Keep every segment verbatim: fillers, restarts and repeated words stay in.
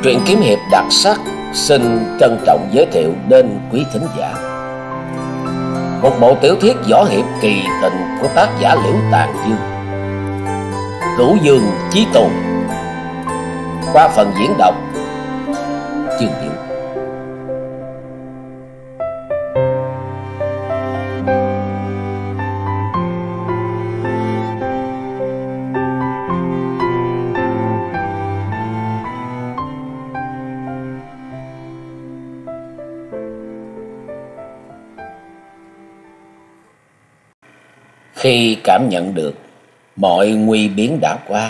Truyện kiếm hiệp đặc sắc xin trân trọng giới thiệu đến quý thính giả một bộ tiểu thuyết võ hiệp kỳ tình của tác giả Liễu Tàn Dương, Cửu Dương Chí Tôn, qua phần diễn đọc Chương Diệu. Khi cảm nhận được mọi nguy biến đã qua,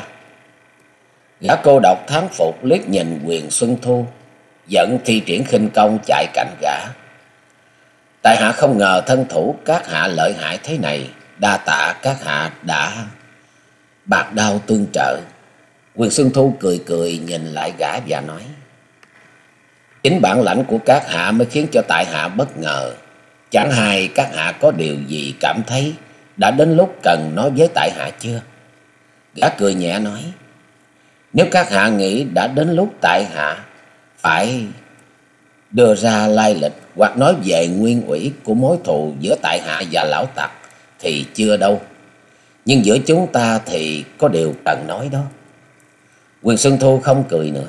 gã cô độc thán phục liếc nhìn Quyền Xuân Thu giận thi triển khinh công chạy cạnh gã. Tại hạ không ngờ thân thủ các hạ lợi hại thế này, đa tạ các hạ đã bạc đao tương trợ. Quyền Xuân Thu cười cười nhìn lại gã và nói: chính bản lãnh của các hạ mới khiến cho tại hạ bất ngờ. Chẳng hay các hạ có điều gì cảm thấy đã đến lúc cần nói với tại hạ chưa? Gã cười nhẹ nói: nếu các hạ nghĩ đã đến lúc tại hạ phải đưa ra lai lịch hoặc nói về nguyên ủy của mối thù giữa tại hạ và lão tặc thì chưa đâu. Nhưng giữa chúng ta thì có điều cần nói đó. Quyền Xuân Thu không cười nữa.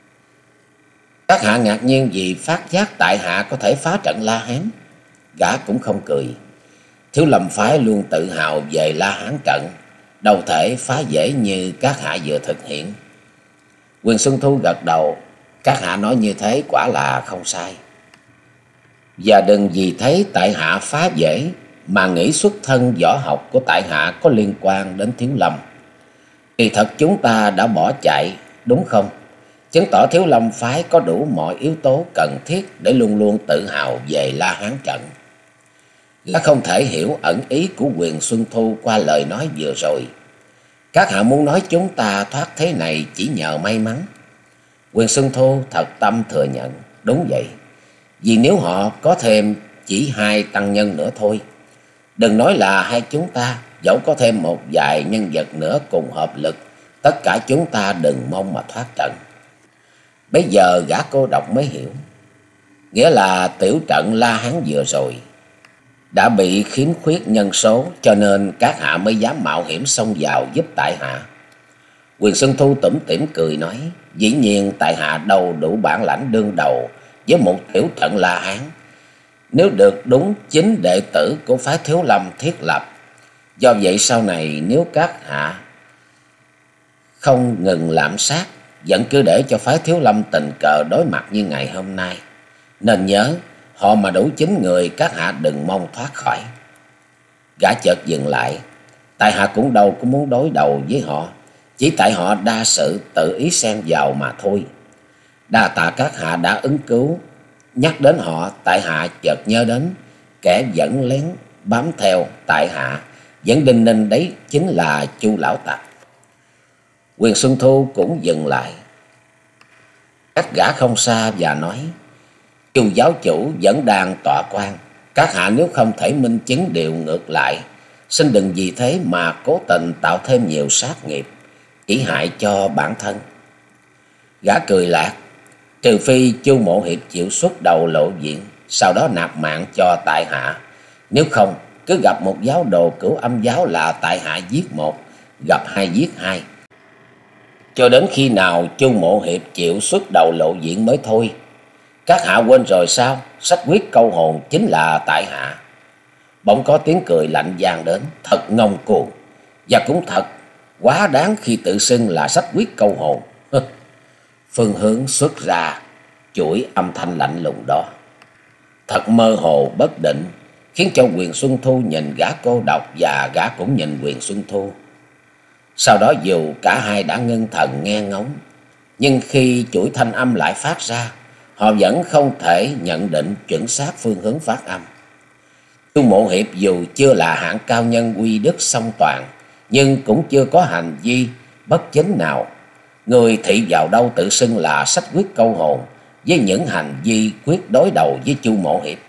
Các hạ ngạc nhiên vì phát giác tại hạ có thể phá trận La Hán. Gã cũng không cười. Thiếu Lâm phái luôn tự hào về La Hán trận, đâu thể phá dễ như các hạ vừa thực hiện. Quyền Xuân Thu gật đầu. Các hạ nói như thế quả là không sai. Và đừng vì thấy tại hạ phá dễ mà nghĩ xuất thân võ học của tại hạ có liên quan đến Thiếu Lâm. Kỳ thật chúng ta đã bỏ chạy, đúng không? Chứng tỏ Thiếu Lâm phái có đủ mọi yếu tố cần thiết để luôn luôn tự hào về La Hán trận. Gã không thể hiểu ẩn ý của Quyền Xuân Thu qua lời nói vừa rồi. Các hạ muốn nói chúng ta thoát thế này chỉ nhờ may mắn. Quyền Xuân Thu thật tâm thừa nhận. Đúng vậy. Vì nếu họ có thêm chỉ hai tăng nhân nữa thôi, đừng nói là hai chúng ta, dẫu có thêm một vài nhân vật nữa cùng hợp lực, tất cả chúng ta đừng mong mà thoát trận. Bây giờ gã cô độc mới hiểu. Nghĩa là tiểu trận La Hán vừa rồi đã bị khiếm khuyết nhân số, cho nên các hạ mới dám mạo hiểm xông vào giúp tại hạ. Quyền Xuân Thu tủm tỉm cười nói: dĩ nhiên tại hạ đâu đủ bản lãnh đương đầu với một tiểu trận La Hán. Nếu được đúng chính đệ tử của phái Thiếu Lâm thiết lập. Do vậy sau này nếu các hạ không ngừng lạm sát, vẫn cứ để cho phái Thiếu Lâm tình cờ đối mặt như ngày hôm nay, nên nhớ họ mà đủ chín người, các hạ đừng mong thoát khỏi. Gã chợt dừng lại. Tại hạ cũng đâu có muốn đối đầu với họ, chỉ tại họ đa sự tự ý xen vào mà thôi. Đa tạ các hạ đã ứng cứu. Nhắc đến họ, tại hạ chợt nhớ đến kẻ vẫn lén bám theo tại hạ, vẫn đinh ninh đấy chính là Chu lão tặc. Quyền Xuân Thu cũng dừng lại, cách gã không xa và nói: Chu giáo chủ vẫn đang tọa quan. Các hạ nếu không thể minh chứng điều ngược lại, xin đừng vì thế mà cố tình tạo thêm nhiều sát nghiệp, chỉ hại cho bản thân. Gã cười lạc. Trừ phi Chu Mộ Hiệp chịu xuất đầu lộ diện, sau đó nạp mạng cho tại hạ. Nếu không, cứ gặp một giáo đồ Cửu Âm giáo là tại hạ giết một, gặp hai giết hai. Cho đến khi nào Chu Mộ Hiệp chịu xuất đầu lộ diện mới thôi. Các hạ quên rồi sao? Sách quyết câu hồn chính là tại hạ. Bỗng có tiếng cười lạnh vang đến. Thật ngông cuồng. Và cũng thật quá đáng khi tự xưng là sách quyết câu hồn. Phương Hướng xuất ra chuỗi âm thanh lạnh lùng đó, thật mơ hồ bất định, khiến cho Quyền Xuân Thu nhìn gã cô độc và gã cũng nhìn Quyền Xuân Thu. Sau đó dù cả hai đã ngưng thần nghe ngóng, nhưng khi chuỗi thanh âm lại phát ra, họ vẫn không thể nhận định chuẩn xác phương hướng phát âm. Chu Mộ Hiệp dù chưa là hạng cao nhân uy đức song toàn, nhưng cũng chưa có hành vi bất chính nào. Người thị vào đâu tự xưng là sách quyết câu hồn với những hành vi quyết đối đầu với Chu Mộ Hiệp.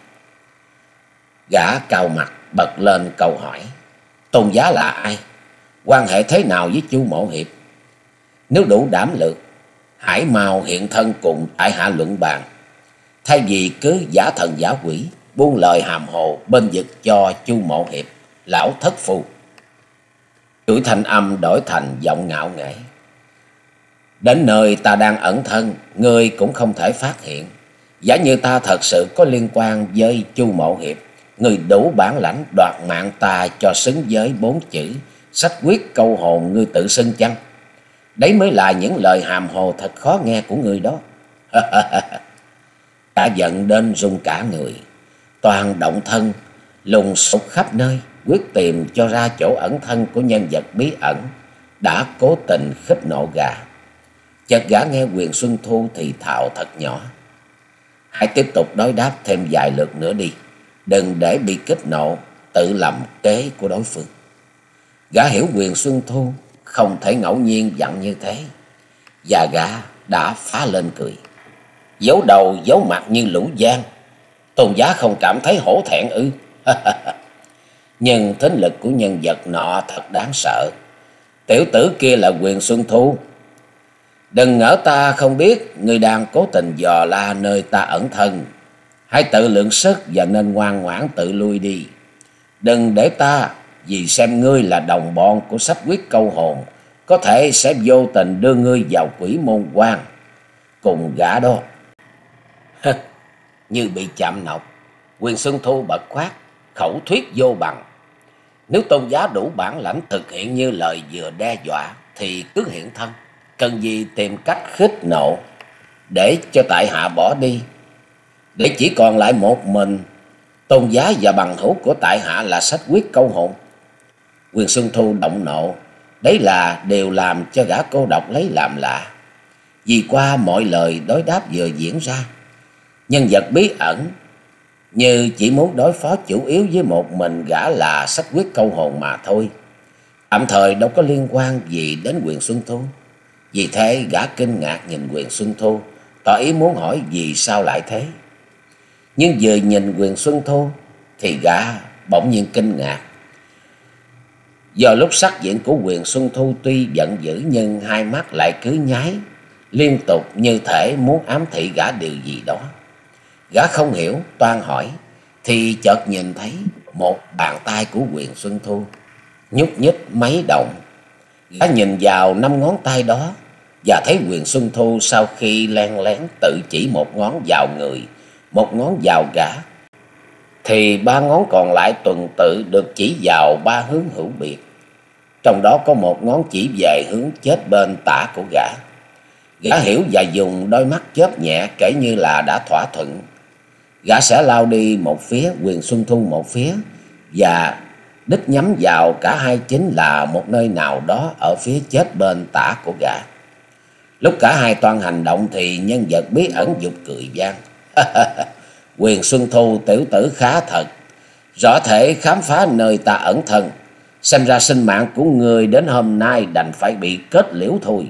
Gã cau mặt bật lên câu hỏi: tôn giá là ai? Quan hệ thế nào với Chu Mộ Hiệp? Nếu đủ đảm lược hãy mau hiện thân cùng tại hạ luận bàn, thay vì cứ giả thần giả quỷ, buông lời hàm hồ bên vực cho Chu Mộ Hiệp, lão thất phu. Chuỗi thanh âm đổi thành giọng ngạo nghễ. Đến nơi ta đang ẩn thân, ngươi cũng không thể phát hiện. Giả như ta thật sự có liên quan với Chu Mộ Hiệp, ngươi đủ bản lãnh đoạt mạng ta cho xứng với bốn chữ sách quyết câu hồn ngươi tự xưng chăng? Đấy mới là những lời hàm hồ thật khó nghe của ngươi đó. Cả giận đến run cả người, toàn động thân lùng sục khắp nơi, quyết tìm cho ra chỗ ẩn thân của nhân vật bí ẩn đã cố tình khích nộ gã. Chợt gã nghe Quyền Xuân Thu thì thào thật nhỏ: hãy tiếp tục đối đáp thêm vài lượt nữa đi, đừng để bị kích nộ tự lầm kế của đối phương. Gã hiểu Quyền Xuân Thu không thể ngẫu nhiên dặn như thế, và gã đã phá lên cười. Giấu đầu giấu mặt như lũ giang, Tôn giá không cảm thấy hổ thẹn ư? Nhưng thính lực của nhân vật nọ thật đáng sợ. Tiểu tử kia là Quyền Xuân Thu. Đừng ngỡ ta không biết ngươi đang cố tình dò la nơi ta ẩn thân. Hãy tự lượng sức và nên ngoan ngoãn tự lui đi. Đừng để ta vì xem ngươi là đồng bọn của sách quyết câu hồn, có thể sẽ vô tình đưa ngươi vào quỷ môn quan cùng gã đó. Như bị chạm nọc, Quyền Xuân Thu bật quát, khẩu thuyết vô bằng. Nếu Tôn giá đủ bản lãnh thực hiện như lời vừa đe dọa thì cứ hiện thân, cần gì tìm cách khích nộ để cho tại hạ bỏ đi, để chỉ còn lại một mình Tôn giá và bằng hữu của tại hạ là sách quyết câu hồn. Quyền Xuân Thu động nộ, đấy là điều làm cho gã cô độc lấy làm lạ. Vì qua mọi lời đối đáp vừa diễn ra, nhân vật bí ẩn như chỉ muốn đối phó chủ yếu với một mình gã là sách quyết câu hồn mà thôi, tạm thời đâu có liên quan gì đến Quyền Xuân Thu. Vì thế gã kinh ngạc nhìn Quyền Xuân Thu, tỏ ý muốn hỏi vì sao lại thế. Nhưng vừa nhìn Quyền Xuân Thu thì gã bỗng nhiên kinh ngạc. Do lúc sắc diện của Quyền Xuân Thu tuy giận dữ nhưng hai mắt lại cứ nháy liên tục, như thể muốn ám thị gã điều gì đó. Gã không hiểu, toan hỏi thì chợt nhìn thấy một bàn tay của Quyền Xuân Thu nhúc nhích mấy động. Gã nhìn vào năm ngón tay đó và thấy Quyền Xuân Thu sau khi len lén tự chỉ một ngón vào người, một ngón vào gã, thì ba ngón còn lại tuần tự được chỉ vào ba hướng hữu biệt. Trong đó có một ngón chỉ về hướng chết bên tả của gã. Gã hiểu và dùng đôi mắt chớp nhẹ, kể như là đã thỏa thuận. Gã sẽ lao đi một phía, Quyền Xuân Thu một phía, và đích nhắm vào cả hai chính là một nơi nào đó ở phía chết bên tả của gã. Lúc cả hai toan hành động thì nhân vật bí ẩn giục cười vang. Quyền Xuân Thu tiểu tử khá thật, rõ thể khám phá nơi ta ẩn thân. Xem ra sinh mạng của người đến hôm nay đành phải bị kết liễu thôi.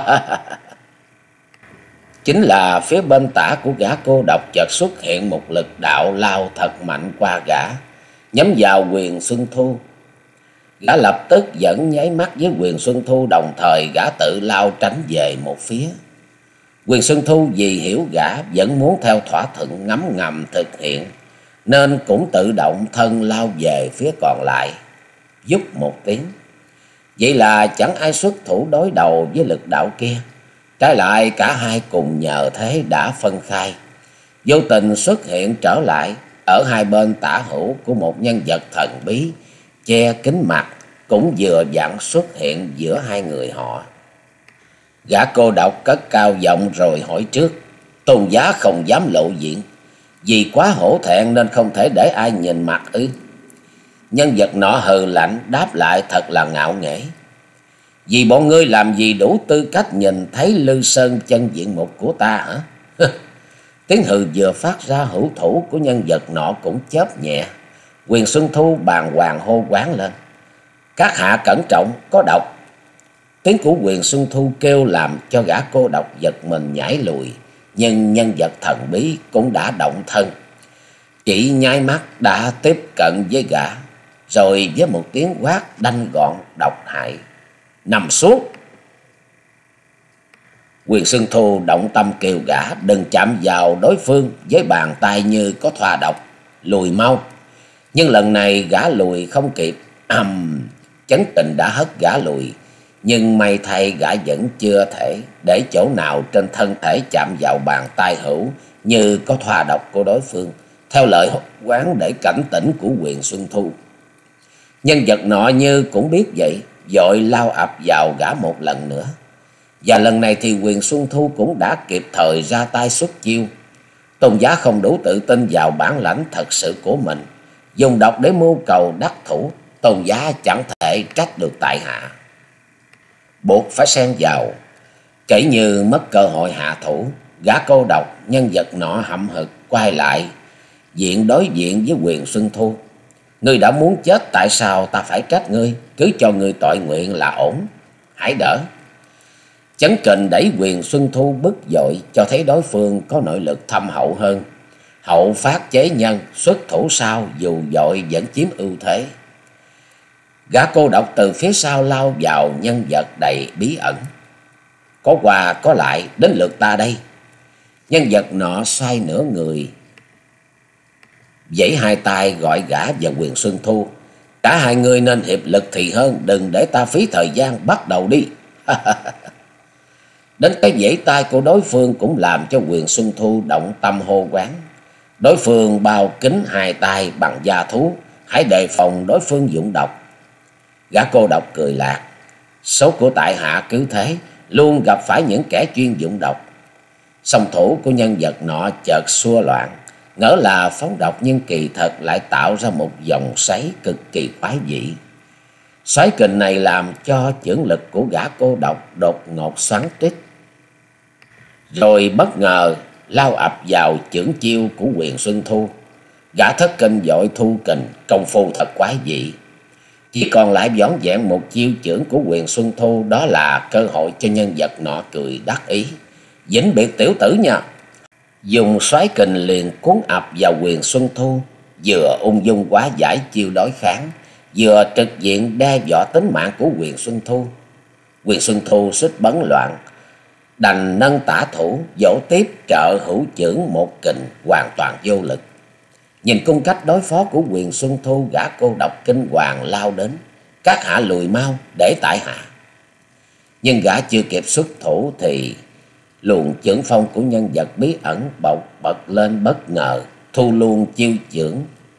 Chính là phía bên tả của gã cô độc chợt xuất hiện một lực đạo lao thật mạnh qua gã, nhắm vào Quyền Xuân Thu. Gã lập tức vẫn nháy mắt với Quyền Xuân Thu, đồng thời gã tự lao tránh về một phía. Quyền Xuân Thu vì hiểu gã vẫn muốn theo thỏa thuận ngấm ngầm thực hiện, nên cũng tự động thân lao về phía còn lại, vút một tiếng. Vậy là chẳng ai xuất thủ đối đầu với lực đạo kia. Trái lại cả hai cùng nhờ thế đã phân khai, vô tình xuất hiện trở lại ở hai bên tả hữu của một nhân vật thần bí che kính mặt, cũng vừa vặn xuất hiện giữa hai người họ. Gã cô độc cất cao giọng rồi hỏi trước. Tôn giá không dám lộ diện, vì quá hổ thẹn nên không thể để ai nhìn mặt ư? Nhân vật nọ hừ lạnh đáp lại thật là ngạo nghễ. Vì bọn ngươi làm gì đủ tư cách nhìn thấy Lư Sơn chân diện mục của ta hả? Tiếng hừ vừa phát ra, hữu thủ của nhân vật nọ cũng chớp nhẹ. Quyền Xuân Thu bàng hoàng hô quán lên. Các hạ cẩn trọng, có độc. Tiếng của Quyền Xuân Thu kêu làm cho gã cô độc giật mình nhảy lùi. Nhưng nhân vật thần bí cũng đã động thân, chỉ nháy mắt đã tiếp cận với gã, rồi với một tiếng quát đanh gọn độc hại: nằm xuống. Quyền Xuân Thu động tâm kêu gã đừng chạm vào đối phương với bàn tay như có thoa độc, lùi mau. Nhưng lần này gã lùi không kịp, ầm, Chấn Kình đã hất gã lùi. Nhưng may thay gã vẫn chưa thể để chỗ nào trên thân thể chạm vào bàn tay hữu như có thoa độc của đối phương, theo lời quán để cảnh tỉnh của Quyền Xuân Thu. Nhân vật nọ như cũng biết vậy, vội lao ập vào gã một lần nữa. Và lần này thì Quyền Xuân Thu cũng đã kịp thời ra tay xuất chiêu. Tôn Giá không đủ tự tin vào bản lãnh thật sự của mình, dùng độc để mưu cầu đắc thủ, Tôn Giá chẳng thể trách được tại hạ, buộc phải xen vào. Kể như mất cơ hội hạ thủ, gã cô độc nhân vật nọ hậm hực quay lại diện đối diện với Quyền Xuân Thu. Ngươi đã muốn chết, tại sao ta phải trách ngươi? Cứ cho ngươi tội nguyện là ổn, hãy đỡ. Chấn Kình đẩy Quyền Xuân Thu bức dội, cho thấy đối phương có nội lực thâm hậu hơn. Hậu phát chế nhân, xuất thủ sau dù dội vẫn chiếm ưu thế. Gã cô độc từ phía sau lao vào nhân vật đầy bí ẩn. Có qua có lại, đến lượt ta đây. Nhân vật nọ xoay nửa người, giãy hai tay gọi gã và Quyền Xuân Thu. Cả hai người nên hiệp lực thì hơn, đừng để ta phí thời gian, bắt đầu đi. Đến cái giãy tay của đối phương cũng làm cho Quyền Xuân Thu động tâm hô quán. Đối phương bao kín hai tay bằng da thú, hãy đề phòng đối phương dụng độc. Gã cô độc cười lạc. Số của tại hạ cứ thế, luôn gặp phải những kẻ chuyên dụng độc. Song thủ của nhân vật nọ chợt xua loạn, ngỡ là phóng độc nhưng kỳ thật lại tạo ra một dòng xoáy cực kỳ quái dị. Xoáy kình này làm cho chưởng lực của gã cô độc đột ngột xoắn tít, rồi bất ngờ lao ập vào chưởng chiêu của Quyền Xuân Thu. Gã thất kinh vội thu kình, công phu thật quái dị. Chỉ còn lại vỏn vẹn một chiêu chưởng của Quyền Xuân Thu, đó là cơ hội cho nhân vật nọ cười đắc ý. Vĩnh biệt tiểu tử nha. Dùng xoáy kình liền cuốn ập vào Quyền Xuân Thu, vừa ung dung quá giải chiêu đối kháng, vừa trực diện đe dọa tính mạng của Quyền Xuân Thu. Quyền Xuân Thu xích bấn loạn, đành nâng tả thủ vỗ tiếp trợ hữu chưởng một kình, hoàn toàn vô lực. Nhìn cung cách đối phó của Quyền Xuân Thu, gã cô độc kinh hoàng lao đến. Các hạ lùi mau để tại hạ. Nhưng gã chưa kịp xuất thủ thì luồng chưởng phong của nhân vật bí ẩn bộc bật lên bất ngờ, thu luôn chiêu chưởng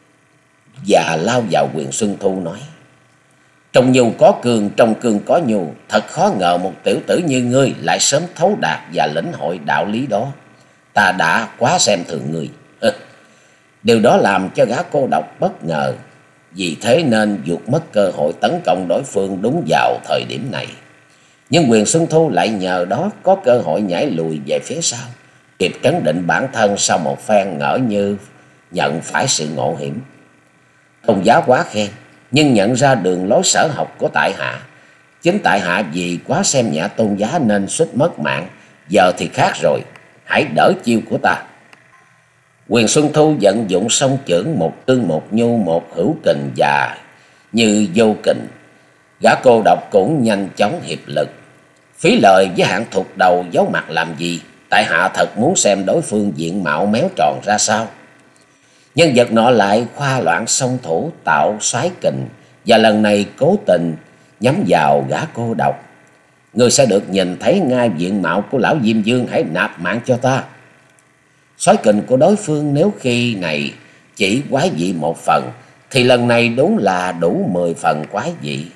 và lao vào Quyền Xuân Thu nói: Trong nhu có cương, trong cương có nhu. Thật khó ngờ một tiểu tử như ngươi lại sớm thấu đạt và lĩnh hội đạo lý đó. Ta đã quá xem thường ngươi. Điều đó làm cho gã cô độc bất ngờ, vì thế nên vụt mất cơ hội tấn công đối phương đúng vào thời điểm này. Nhưng Quyền Xuân Thu lại nhờ đó có cơ hội nhảy lùi về phía sau, kịp trấn định bản thân sau một phen ngỡ như nhận phải sự ngộ hiểm. Tôn Giá quá khen, nhưng nhận ra đường lối sở học của tại hạ. Chính tại hạ vì quá xem nhẹ Tôn Giá nên suýt mất mạng. Giờ thì khác rồi, hãy đỡ chiêu của ta. Quyền Xuân Thu vận dụng song chưởng, một tương một nhu, một hữu kình và như vô kình. Gã cô độc cũng nhanh chóng hiệp lực. Phí lời với hạng thục đầu giấu mặt làm gì? Tại hạ thật muốn xem đối phương diện mạo méo tròn ra sao. Nhân vật nọ lại khoa loạn song thủ tạo xoáy kình, và lần này cố tình nhắm vào gã cô độc. Ngươi sẽ được nhìn thấy ngay diện mạo của lão Diêm Dương, hãy nạp mạng cho ta. Xoáy kình của đối phương nếu khi này chỉ quái dị một phần, thì lần này đúng là đủ mười phần quái dị.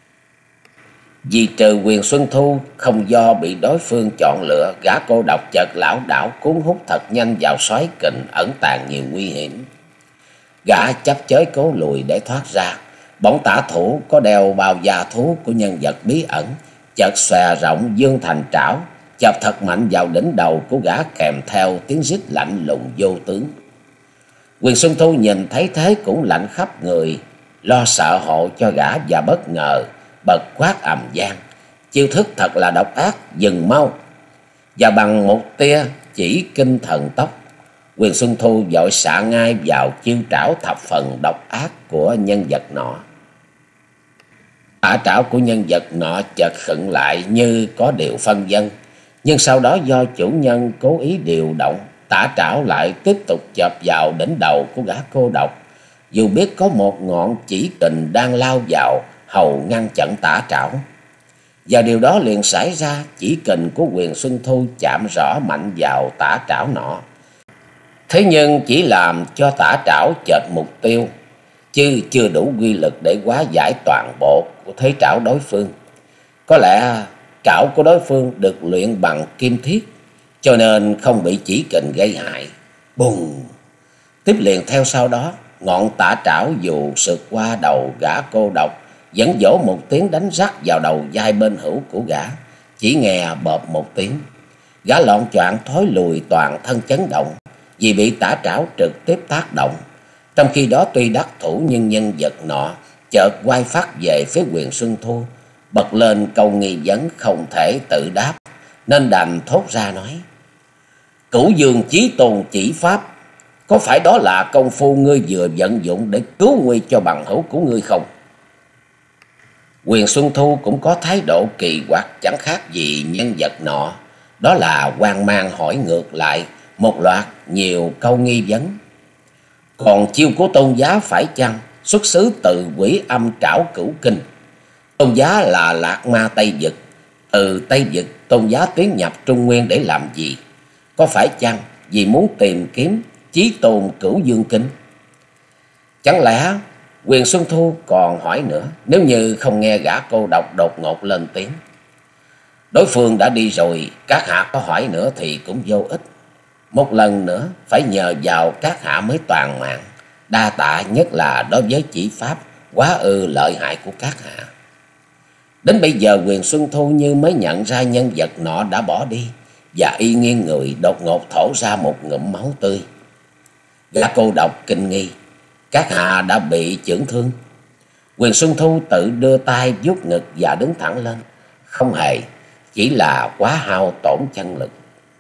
Vì trừ Quyền Xuân Thu không do bị đối phương chọn lựa, gã cô độc chợt lảo đảo cuốn hút thật nhanh vào xoáy kình ẩn tàng nhiều nguy hiểm. Gã chấp chới cố lùi để thoát ra, bỗng tả thủ có đeo bao da thú của nhân vật bí ẩn chợt xòe rộng dương thành trảo, chộp thật mạnh vào đỉnh đầu của gã, kèm theo tiếng rít lạnh lùng vô tướng. Quyền Xuân Thu nhìn thấy thế cũng lạnh khắp người, lo sợ hộ cho gã, và bất ngờ bật quát ầm vang: Chiêu thức thật là độc ác, dừng mau! Và bằng một tia chỉ kinh thần tốc, Quyền Xuân Thu vội xạ ngay vào chiêu trảo thập phần độc ác của nhân vật nọ. Tả trảo của nhân vật nọ chợt khựng lại như có điều phân vân, Nhưng sau đó do chủ nhân cố ý điều động, Tả Trảo lại tiếp tục chộp vào đỉnh đầu của gã cô độc, dù biết có một ngọn chỉ kình đang lao vào hầu ngăn chặn Tả Trảo. Và điều đó liền xảy ra, chỉ kình của Quyền Xuân Thu chạm rõ mạnh vào Tả Trảo nọ. Thế nhưng chỉ làm cho Tả Trảo chệch mục tiêu, chứ chưa đủ quy lực để hóa giải toàn bộ của thế trảo đối phương. Có lẽ trảo của đối phương được luyện bằng kim thiết, cho nên không bị chỉ kình gây hại. Bùng! Tiếp liền theo sau đó, ngọn tả trảo dù sượt qua đầu gã cô độc, vẫn vỗ một tiếng đánh rắc vào đầu vai bên hữu của gã. Chỉ nghe bợp một tiếng, gã loạng choạng thối lùi, toàn thân chấn động vì bị tả trảo trực tiếp tác động. Trong khi đó tuy đắc thủ, nhưng nhân vật nọ chợt quay phát về phía Quyền Xuân Thu, bật lên câu nghi vấn không thể tự đáp, nên đành thốt ra nói: Cửu Dương Chí Tôn chỉ pháp, có phải đó là công phu ngươi vừa vận dụng để cứu nguy cho bằng hữu của ngươi không? Quyền Xuân Thu cũng có thái độ kỳ quặc chẳng khác gì nhân vật nọ, đó là hoang mang hỏi ngược lại một loạt nhiều câu nghi vấn. Còn chiêu của tôn giá phải chăng xuất xứ từ Quỷ Âm Trảo Cửu Kinh? Tôn giá là Lạc Ma Tây Vực, từ Tây Vực tôn giá tiến nhập Trung Nguyên để làm gì? Có phải chăng vì muốn tìm kiếm Chí Tôn Cửu Dương Kinh? Chẳng lẽ Quyền Xuân Thu còn hỏi nữa, nếu như không nghe gã cô độc đột ngột lên tiếng: Đối phương đã đi rồi, các hạ có hỏi nữa thì cũng vô ích. Một lần nữa phải nhờ vào các hạ mới toàn mạng. Đa tạ, nhất là đối với chỉ pháp quá ư lợi hại của các hạ. Đến bây giờ Quyền Xuân Thu như mới nhận ra nhân vật nọ đã bỏ đi, và y nghiêng người đột ngột thổ ra một ngụm máu tươi. Gã cô độc kinh nghi: Các hạ đã bị chưởng thương? Quyền Xuân Thu tự đưa tay vuốt ngực và đứng thẳng lên: Không hề, chỉ là quá hao tổn chân lực.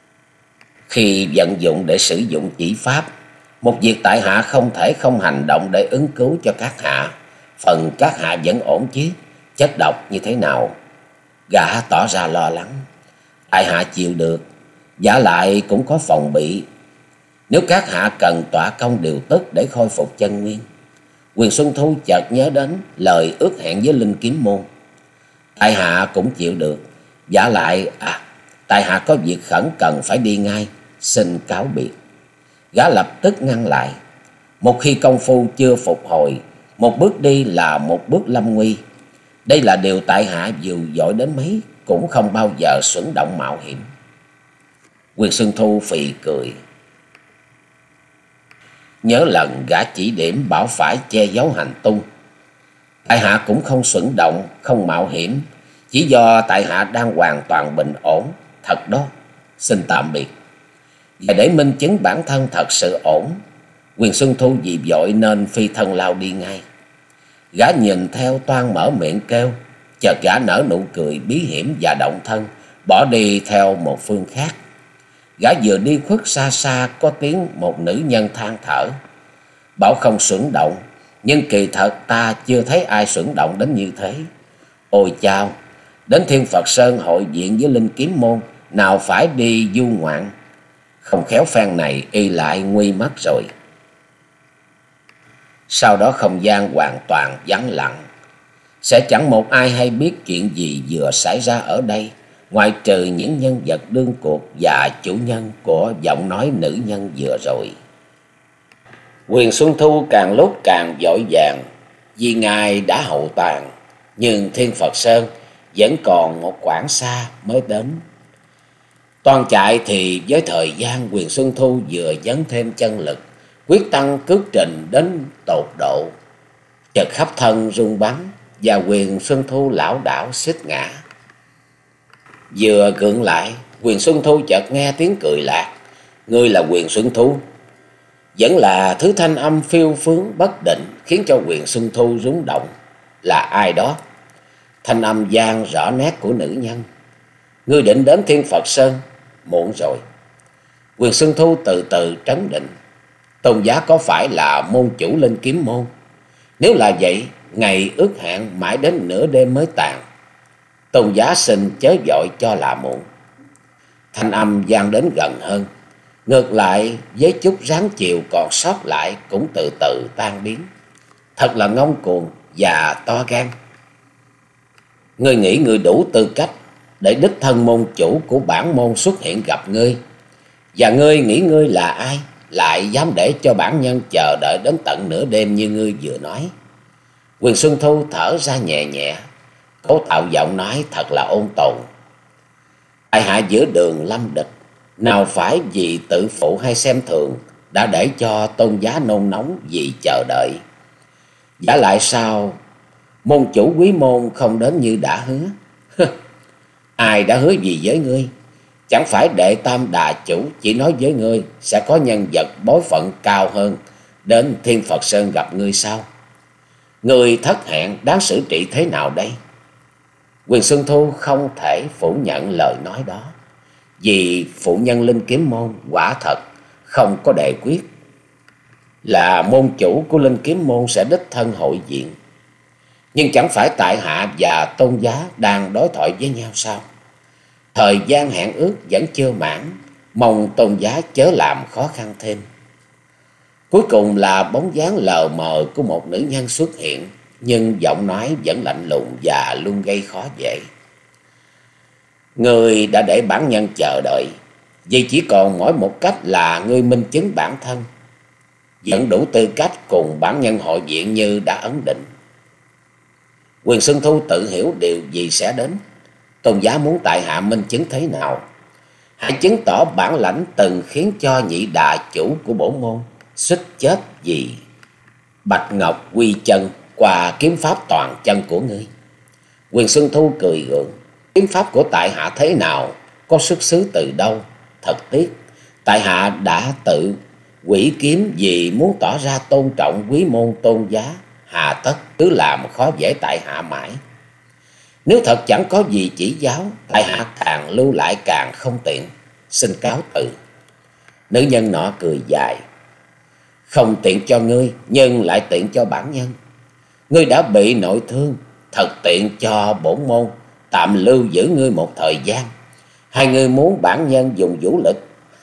Khi vận dụng để sử dụng chỉ pháp, một việc tại hạ không thể không hành động để ứng cứu cho các hạ. Phần các hạ vẫn ổn chứ? Chất độc như thế nào? Gã tỏ ra lo lắng: Tại hạ chịu được, vả lại cũng có phòng bị. Nếu các hạ cần tọa công điều tức để khôi phục chân nguyên. Quyền Xuân Thu chợt nhớ đến lời ước hẹn với Linh Kiếm Môn. Tại hạ cũng chịu được, vả lại à tại hạ có việc khẩn cần phải đi ngay, xin cáo biệt. Gã lập tức ngăn lại: Một khi công phu chưa phục hồi, một bước đi là một bước lâm nguy. Đây là điều tại hạ dù giỏi đến mấy cũng không bao giờ xuẩn động mạo hiểm. Quyền Xuân Thu phì cười. Nhớ lần gã chỉ điểm bảo phải che giấu hành tung, tại hạ cũng không xuẩn động, không mạo hiểm, chỉ do tại hạ đang hoàn toàn bình ổn. Thật đó, xin tạm biệt. Và để minh chứng bản thân thật sự ổn, Quyền Xuân Thu vì vội nên phi thân lao đi ngay. Gã nhìn theo toan mở miệng kêu, chợt gã nở nụ cười bí hiểm và động thân, bỏ đi theo một phương khác. Gã vừa đi khuất, xa xa có tiếng một nữ nhân than thở: Bảo không xuẩn động, nhưng kỳ thật ta chưa thấy ai xuẩn động đến như thế. Ôi chao, đến Thiên Phật Sơn hội diện với Linh Kiếm Môn, nào phải đi du ngoạn, không khéo phen này y lại nguy mất rồi. Sau đó không gian hoàn toàn vắng lặng, sẽ chẳng một ai hay biết chuyện gì vừa xảy ra ở đây, ngoại trừ những nhân vật đương cuộc và chủ nhân của giọng nói nữ nhân vừa rồi. Quyền Xuân Thu càng lúc càng vội vàng, vì ngài đã hậu tàn, nhưng Thiên Phật Sơn vẫn còn một quãng xa mới đến. Toàn chạy thì với thời gian, Quyền Xuân Thu vừa dấn thêm chân lực, quyết tăng cước trình đến tột độ. Chợt khắp thân rung bắn, và Quyền Xuân Thu lảo đảo xích ngã. Vừa gượng lại, Quyền Xuân Thu chợt nghe tiếng cười lạc: Ngươi là Quyền Xuân Thu? Vẫn là thứ thanh âm phiêu phướng bất định khiến cho Quyền Xuân Thu rúng động. Là ai đó? Thanh âm vang rõ nét của nữ nhân: Ngươi định đến Thiên Phật Sơn? Muộn rồi. Quyền Xuân Thu từ từ trấn định: Tôn giá có phải là môn chủ Linh Kiếm Môn? Nếu là vậy, ngày ước hẹn mãi đến nửa đêm mới tàn. Tôn giá xin chớ vội cho là muộn. Thanh âm vang đến gần hơn. Ngược lại với chút ráng chịu còn sót lại cũng từ từ tan biến. Thật là ngông cuồng và to gan. Ngươi nghĩ ngươi đủ tư cách để đích thân môn chủ của bản môn xuất hiện gặp ngươi. Và ngươi nghĩ ngươi là ai, lại dám để cho bản nhân chờ đợi đến tận nửa đêm như ngươi vừa nói. Quyền Xuân Thu thở ra nhẹ nhẹ, cố tạo giọng nói thật là ôn tồn. Tại hạ giữa đường lâm địch, nào phải vì tự phụ hay xem thường đã để cho tôn giá nôn nóng vì chờ đợi. Giả lại sao môn chủ quý môn không đến như đã hứa? Ai đã hứa gì với ngươi? Chẳng phải đệ tam đà chủ chỉ nói với ngươi sẽ có nhân vật bối phận cao hơn đến Thiên Phật Sơn gặp ngươi sao? Ngươi thất hẹn đáng xử trị thế nào đây? Quyền Xuân Thu không thể phủ nhận lời nói đó, vì phụ nhân Linh Kiếm Môn quả thật không có đề quyết là môn chủ của Linh Kiếm Môn sẽ đích thân hội diện. Nhưng chẳng phải tại hạ và tôn giá đang đối thoại với nhau sao? Thời gian hẹn ước vẫn chưa mãn, mong tôn giá chớ làm khó khăn thêm. Cuối cùng là bóng dáng lờ mờ của một nữ nhân xuất hiện, nhưng giọng nói vẫn lạnh lùng và luôn gây khó dễ. Ngươi đã để bản nhân chờ đợi, vì chỉ còn mỗi một cách là ngươi minh chứng bản thân, vẫn đủ tư cách cùng bản nhân hội diện như đã ấn định. Quyền Xuân Thu tự hiểu điều gì sẽ đến. Tôn giá muốn tại hạ minh chứng thế nào? Hãy chứng tỏ bản lãnh từng khiến cho nhị đà chủ của bổn môn suýt chết vì Bạch Ngọc Quy Chân qua kiếm pháp toàn chân của ngươi. Quyền Xuân Thu cười gượng. Kiếm pháp của tại hạ thế nào, có xuất xứ từ đâu? Thật tiếc, tại hạ đã tự quỷ kiếm vì muốn tỏ ra tôn trọng quý môn tôn giá, hà tất cứ làm khó dễ tại hạ mãi. Nếu thật chẳng có gì chỉ giáo, tại hạ càng lưu lại càng không tiện. Xin cáo từ. Nữ nhân nọ cười dài. Không tiện cho ngươi, nhưng lại tiện cho bản nhân. Ngươi đã bị nội thương, thật tiện cho bổn môn tạm lưu giữ ngươi một thời gian. Hai ngươi muốn bản nhân dùng vũ lực?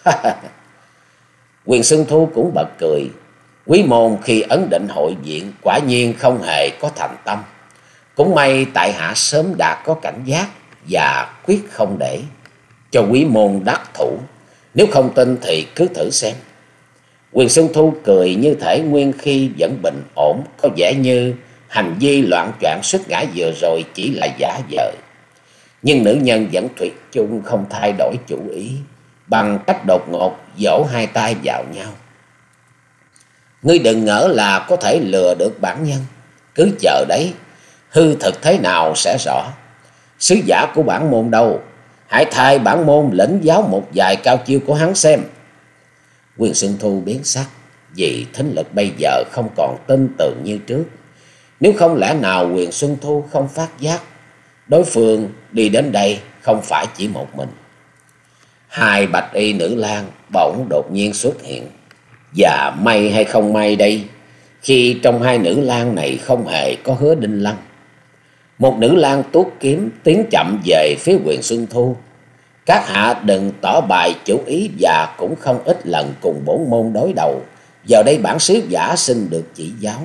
Quyền Xuân Thu cũng bật cười. Quý môn khi ấn định hội diện quả nhiên không hề có thành tâm. Cũng may tại hạ sớm đã có cảnh giác và quyết không để cho quý môn đắc thủ. Nếu không tin thì cứ thử xem. Quyền Xuân Thu cười như thể nguyên khi vẫn bình ổn, có vẻ như hành vi loạn choạng xuất ngã vừa rồi chỉ là giả vờ. Nhưng nữ nhân vẫn tuyệt chung không thay đổi chủ ý, bằng cách đột ngột vỗ hai tay vào nhau. Ngươi đừng ngỡ là có thể lừa được bản nhân, cứ chờ đấy, hư thực thế nào sẽ rõ. Sứ giả của bản môn đâu? Hãy thay bản môn lĩnh giáo một vài cao chiêu của hắn xem. Quyền Xuân Thu biến sắc, vì thính lực bây giờ không còn tin tưởng như trước. Nếu không lẽ nào Quyền Xuân Thu không phát giác đối phương đi đến đây không phải chỉ một mình. Hai bạch y nữ lang bỗng đột nhiên xuất hiện. Và may hay không may đây, khi trong hai nữ lang này không hề có Hứa Đinh Lăng. Một nữ lang tuốt kiếm tiến chậm về phía Quyền Xuân Thu. Các hạ đừng tỏ bài chủ ý và cũng không ít lần cùng bổn môn đối đầu. Giờ đây bản sứ giả xin được chỉ giáo.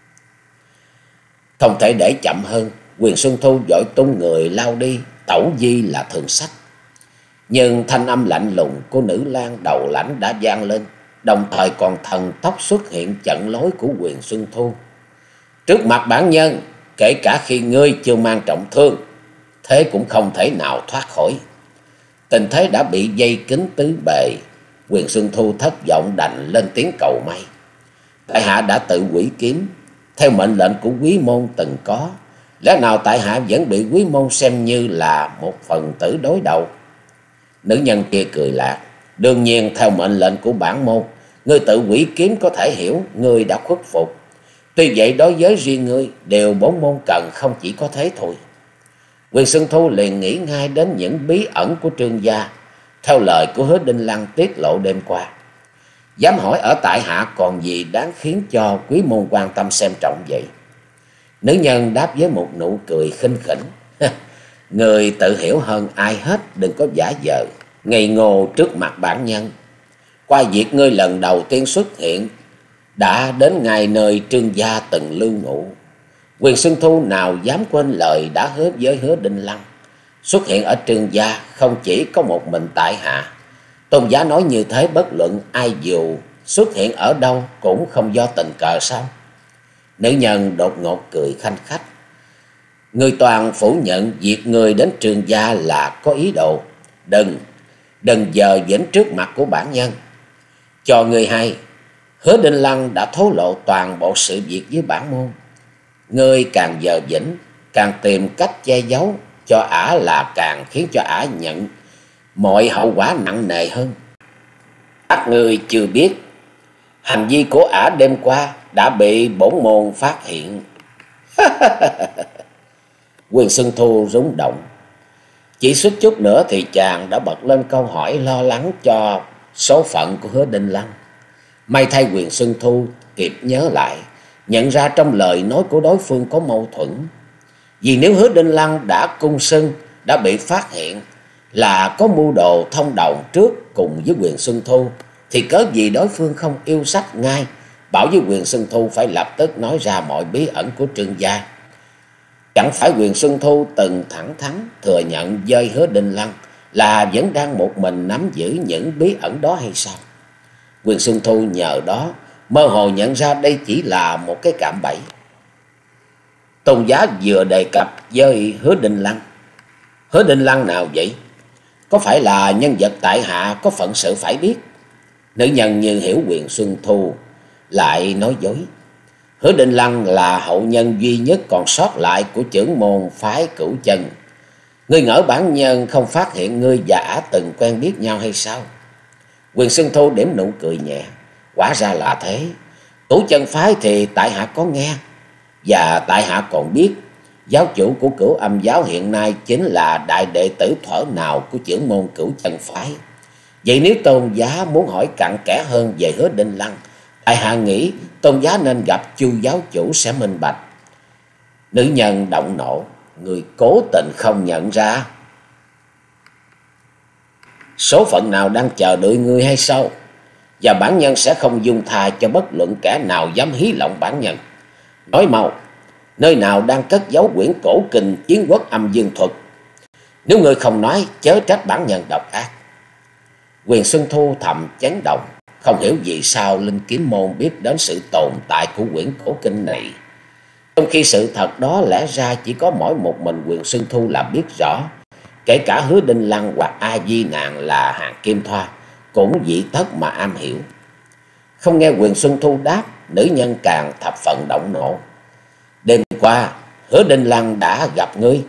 Không thể để chậm hơn, Quyền Xuân Thu vội tung người lao đi, tẩu di là thường sách. Nhưng thanh âm lạnh lùng của nữ lang đầu lãnh đã vang lên, đồng thời còn thần tốc xuất hiện chặn lối của Quyền Xuân Thu. Trước mặt bản nhân, kể cả khi ngươi chưa mang trọng thương, thế cũng không thể nào thoát khỏi. Tình thế đã bị dây kín tứ bề. Quyền Xuân Thu thất vọng đành lên tiếng cầu may. Tại hạ đã tự quỷ kiếm theo mệnh lệnh của quý môn từng có. Lẽ nào tại hạ vẫn bị quý môn xem như là một phần tử đối đầu? Nữ nhân kia cười lạc. Đương nhiên theo mệnh lệnh của bản môn, ngươi tự quỷ kiếm có thể hiểu ngươi đã khuất phục. Tuy vậy đối với riêng ngươi, điều bổn môn cần không chỉ có thế thôi. Quyền Xuân Thu liền nghĩ ngay đến những bí ẩn của Trương gia, theo lời của Hứa Đinh Lăng tiết lộ đêm qua. Dám hỏi ở tại hạ còn gì đáng khiến cho quý môn quan tâm xem trọng vậy? Nữ nhân đáp với một nụ cười khinh khỉnh. Người tự hiểu hơn ai hết, đừng có giả vờ. ngây ngô trước mặt bản nhân. Qua việc ngươi lần đầu tiên xuất hiện, đã đến ngay nơi Trương gia từng lưu ngụ. Quyền Xuân Thu nào dám quên lời đã hứa với Hứa Đinh Lăng. Xuất hiện ở Trương gia không chỉ có một mình tại hạ. Tôn giá nói như thế, bất luận ai dù xuất hiện ở đâu cũng không do tình cờ sao? Nữ nhân đột ngột cười khanh khách. Ngươi toàn phủ nhận việc ngươi đến Trương gia là có ý đồ. Đừng, đừng giờ dĩnh trước mặt của bản nhân. Cho ngươi hay, Hứa Đinh Lăng đã thố lộ toàn bộ sự việc với bản môn. Ngươi càng giờ dĩnh, càng tìm cách che giấu cho ả là càng khiến cho ả nhận mọi hậu quả nặng nề hơn. Các ngươi chưa biết, hành vi của ả đêm qua đã bị bổn môn phát hiện. Quyền Xuân Thu rúng động. Chỉ suýt chút nữa thì chàng đã bật lên câu hỏi lo lắng cho số phận của Hứa Đinh Lăng. May thay Quyền Xuân Thu kịp nhớ lại, nhận ra trong lời nói của đối phương có mâu thuẫn. Vì nếu Hứa Đinh Lăng đã cung xưng, đã bị phát hiện là có mưu đồ thông đồng trước cùng với Quyền Xuân Thu, thì cớ gì đối phương không yêu sách ngay, bảo với Quyền Xuân Thu phải lập tức nói ra mọi bí ẩn của Trương gia. Chẳng phải Quyền Xuân Thu từng thẳng thắn thừa nhận với Hứa Đinh Lăng là vẫn đang một mình nắm giữ những bí ẩn đó hay sao? Quyền Xuân Thu nhờ đó mơ hồ nhận ra đây chỉ là một cái cạm bẫy. Tôn giá vừa đề cập với Hứa Đinh Lăng. Hứa Đinh Lăng nào vậy? Có phải là nhân vật tại hạ có phận sự phải biết? Nữ nhân như hiểu Quyền Xuân Thu lại nói dối. Hứa Đinh Lăng là hậu nhân duy nhất còn sót lại của chưởng môn phái Cửu Chân. Ngươi ngỡ bản nhân không phát hiện ngươi và ả từng quen biết nhau hay sao? Quyền Xuân Thu điểm nụ cười nhẹ. Quả ra là thế. Cửu Chân phái thì tại hạ có nghe, và tại hạ còn biết giáo chủ của Cửu Âm giáo hiện nay chính là đại đệ tử thuở nào của chưởng môn Cửu Chân phái. Vậy nếu tôn giá muốn hỏi cặn kẽ hơn về Hứa Đinh Lăng, tại hạ nghĩ tôn giá nên gặp Chu giáo chủ sẽ minh bạch. Nữ nhân động nộ. Người cố tình không nhận ra số phận nào đang chờ đợi ngươi hay sao? Và bản nhân sẽ không dung tha cho bất luận kẻ nào dám hí lộng bản nhân. Nói mau, nơi nào đang cất giấu quyển cổ kinh Chiến Quốc Âm Dương Thuật? Nếu ngươi không nói, chớ trách bản nhân độc ác. Quyền Xuân Thu thầm chấn động, không hiểu vì sao Linh Kiếm môn biết đến sự tồn tại của quyển cổ kinh này, trong khi sự thật đó lẽ ra chỉ có mỗi một mình Quyền Xuân Thu là biết rõ. Kể cả Hứa Đinh Lăng hoặc A Di Nạn là Hàng Kim Thoa cũng dị tất mà am hiểu. Không nghe Quyền Xuân Thu đáp, nữ nhân càng thập phần động nộ. Đêm qua Hứa Đinh Lăng đã gặp ngươi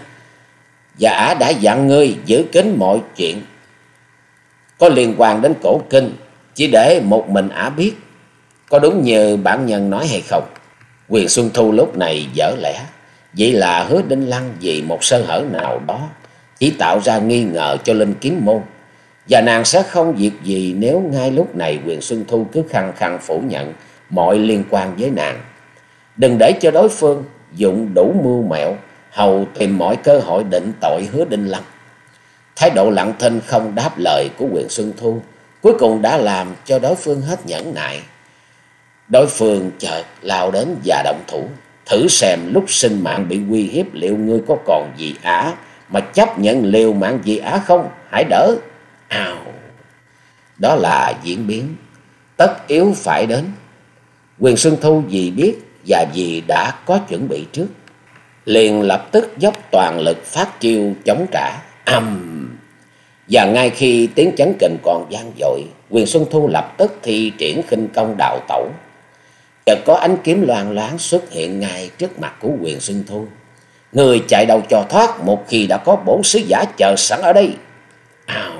và ả đã dặn ngươi giữ kín mọi chuyện có liên quan đến cổ kinh, chỉ để một mình ả biết. Có đúng như bản nhân nói hay không? Quyền Xuân Thu lúc này dở lẽ. Vậy là Hứa Đinh Lăng vì một sơ hở nào đó chỉ tạo ra nghi ngờ cho Linh Kiếm môn, và nàng sẽ không việc gì nếu ngay lúc này Quyền Xuân Thu cứ khăng khăng phủ nhận mọi liên quan với nàng. Đừng để cho đối phương dụng đủ mưu mẹo hầu tìm mọi cơ hội định tội Hứa Đinh Lăng. Thái độ lặng thinh không đáp lời của Quyền Xuân Thu cuối cùng đã làm cho đối phương hết nhẫn nại. Đối phương chợt lao đến và động thủ. Thử xem lúc sinh mạng bị uy hiếp liệu ngươi có còn gì ả mà chấp nhận liều mạng gì ả không? Hãy đỡ. Ào. Đó là diễn biến tất yếu phải đến. Quyền Xuân Thu vì biết và vì đã có chuẩn bị trước, liền lập tức dốc toàn lực phát chiêu chống trả. Âm. Và ngay khi tiếng chấn kình còn vang dội, Quyền Xuân Thu lập tức thi triển khinh công đào tẩu. Chợt có ánh kiếm loang loáng xuất hiện ngay trước mặt của Quyền Xuân Thu. Người chạy đâu cho thoát, một khi đã có bổn sứ giả chờ sẵn ở đây. Ào.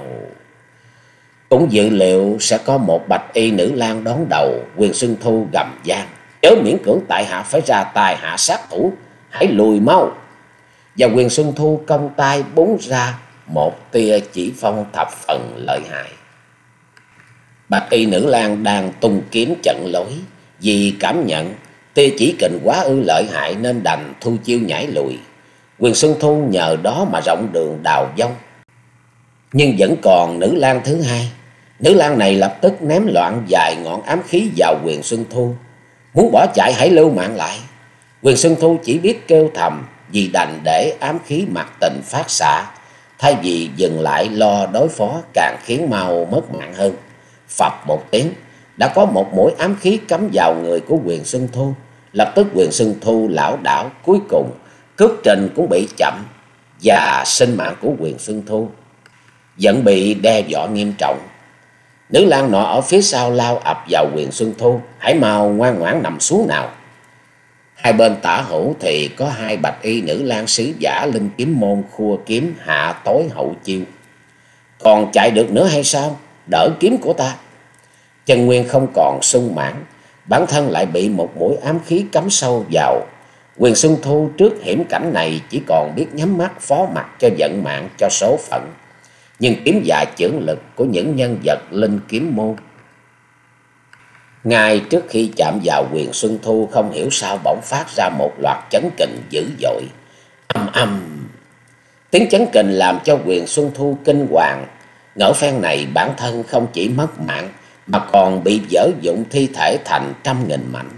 Cũng dự liệu sẽ có một bạch y nữ lang đón đầu. Quyền Xuân Thu gầm gian. Chớ miễn cưỡng tại hạ phải ra tài hạ sát thủ, hãy lùi mau. Và Quyền Xuân Thu cong tay búng ra một tia chỉ phong thập phần lợi hại. Bạch y nữ lang đang tung kiếm chặn lối, vì cảm nhận tia chỉ kình quá ư lợi hại nên đành thu chiêu nhảy lùi. Quyền Xuân Thu nhờ đó mà rộng đường đào vong. Nhưng vẫn còn nữ lang thứ hai. Nữ lang này lập tức ném loạn vài ngọn ám khí vào Quyền Xuân Thu, muốn bỏ chạy hãy lưu mạng lại. Quyền Xuân Thu chỉ biết kêu thầm, vì đành để ám khí mặc tình phát xạ, thay vì dừng lại lo đối phó càng khiến mau mất mạng hơn. Phập một tiếng, đã có một mũi ám khí cắm vào người của Quyền Xuân Thu. Lập tức Quyền Xuân Thu lảo đảo, cuối cùng cước trình cũng bị chậm, và sinh mạng của Quyền Xuân Thu vẫn bị đe dọa nghiêm trọng. Nữ lang nọ ở phía sau lao ập vào Quyền Xuân Thu, hãy mau ngoan ngoãn nằm xuống nào. Hai bên tả hữu thì có hai bạch y nữ lang sứ giả linh kiếm môn khua kiếm hạ tối hậu chiêu. Còn chạy được nữa hay sao? Đỡ kiếm của ta. Chân Nguyên không còn sung mãn, bản thân lại bị một mũi ám khí cắm sâu vào. Quyền Xuân Thu trước hiểm cảnh này chỉ còn biết nhắm mắt phó mặc cho vận mạng, cho số phận. Nhưng kiếm và chưởng lực của những nhân vật linh kiếm môn, ngay trước khi chạm vào Quyền Xuân Thu, không hiểu sao bỗng phát ra một loạt chấn kình dữ dội. Âm âm, tiếng chấn kình làm cho Quyền Xuân Thu kinh hoàng. Ngỡ phen này bản thân không chỉ mất mạng, mà còn bị vỡ vụn thi thể thành trăm nghìn mảnh.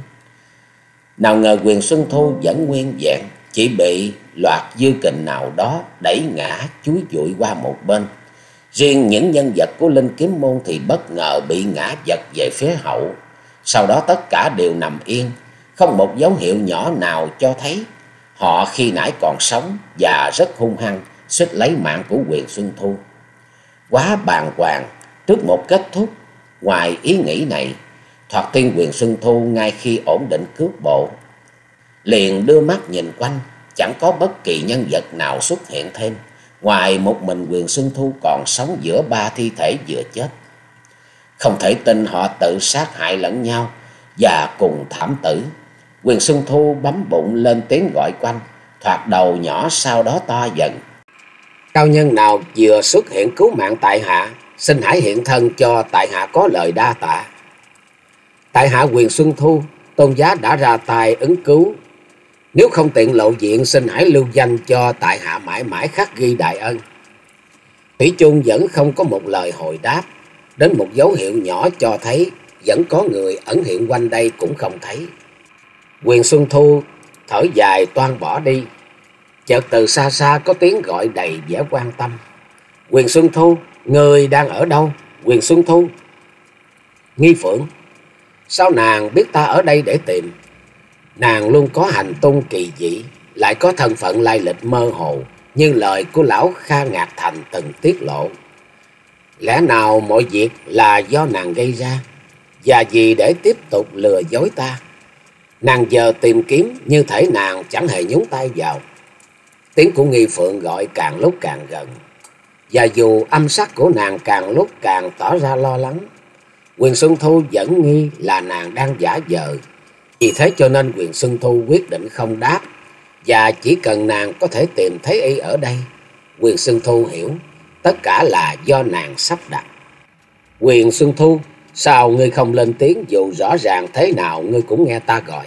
Nào ngờ Quyền Xuân Thu vẫn nguyên vẹn, chỉ bị loạt dư kình nào đó đẩy ngã chúi dụi qua một bên. Riêng những nhân vật của linh kiếm môn thì bất ngờ bị ngã vật về phía hậu. Sau đó tất cả đều nằm yên, không một dấu hiệu nhỏ nào cho thấy họ khi nãy còn sống và rất hung hăng suýt lấy mạng của Quyền Xuân Thu. Quá bàng hoàng trước một kết thúc ngoài ý nghĩ này, thoạt tiên Quyền Xuân Thu ngay khi ổn định cước bộ, liền đưa mắt nhìn quanh, chẳng có bất kỳ nhân vật nào xuất hiện thêm, ngoài một mình Quyền Xuân Thu còn sống giữa ba thi thể vừa chết. Không thể tin họ tự sát hại lẫn nhau và cùng thảm tử. Quyền Xuân Thu bấm bụng lên tiếng gọi quanh, thoạt đầu nhỏ sau đó to dần. Cao nhân nào vừa xuất hiện cứu mạng tại hạ, xin hãy hiện thân cho tại hạ có lời đa tạ. Tại hạ Quyền Xuân Thu, tôn giá đã ra tay ứng cứu. Nếu không tiện lộ diện, xin hãy lưu danh cho tại hạ mãi mãi khắc ghi đại ân. Thủy chung vẫn không có một lời hồi đáp, đến một dấu hiệu nhỏ cho thấy vẫn có người ẩn hiện quanh đây cũng không thấy. Quyền Xuân Thu thở dài toan bỏ đi, chợt từ xa xa có tiếng gọi đầy vẻ quan tâm. Quyền Xuân Thu, người đang ở đâu? Quyền Xuân Thu. Nghi Phượng. Sao nàng biết ta ở đây để tìm? Nàng luôn có hành tung kỳ dị, lại có thân phận lai lịch mơ hồ, như lời của lão Kha Ngạc Thành từng tiết lộ. Lẽ nào mọi việc là do nàng gây ra, và vì để tiếp tục lừa dối ta? Nàng giờ tìm kiếm như thể nàng chẳng hề nhúng tay vào. Tiếng của Nghi Phượng gọi càng lúc càng gần, và dù âm sắc của nàng càng lúc càng tỏ ra lo lắng, Quyền Xuân Thu vẫn nghi là nàng đang giả vờ. Vì thế cho nên Quyền Xuân Thu quyết định không đáp, và chỉ cần nàng có thể tìm thấy y ở đây, Quyền Xuân Thu hiểu tất cả là do nàng sắp đặt. Quyền Xuân Thu, sao ngươi không lên tiếng dù rõ ràng thế nào ngươi cũng nghe ta gọi?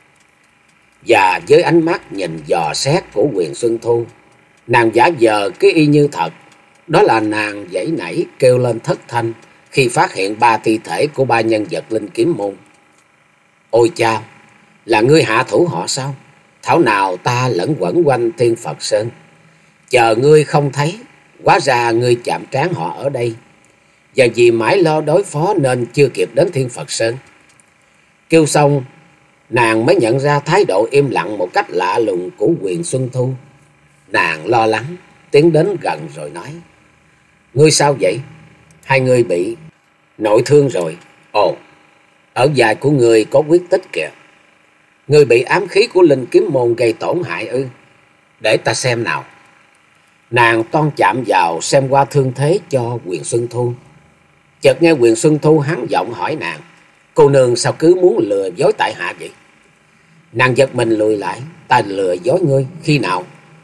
Và với ánh mắt nhìn dò xét của Quyền Xuân Thu, nàng giả vờ cái y như thật. Đó là nàng giãy nảy kêu lên thất thanh khi phát hiện ba thi thể của ba nhân vật linh kiếm môn. Ôi chao, là ngươi hạ thủ họ sao? Thảo nào ta lẫn quẩn quanh Thiên Phật Sơn, chờ ngươi không thấy, hóa ra ngươi chạm trán họ ở đây, và vì mãi lo đối phó nên chưa kịp đến Thiên Phật Sơn. Kêu xong, nàng mới nhận ra thái độ im lặng một cách lạ lùng của Quyền Xuân Thu. Nàng lo lắng tiến đến gần rồi nói: Ngươi sao vậy? Hai người bị nội thương rồi. Ồ, ở vai của ngươi có huyết tích kìa. Ngươi bị ám khí của linh kiếm môn gây tổn hại ư? Để ta xem nào. Nàng toan chạm vào xem qua thương thế cho Quyền Xuân Thu. Chợt nghe Quyền Xuân Thu hắn giọng hỏi nàng: Cô nương sao cứ muốn lừa dối tại hạ vậy? Nàng giật mình lùi lại: Ta lừa dối ngươi khi nào?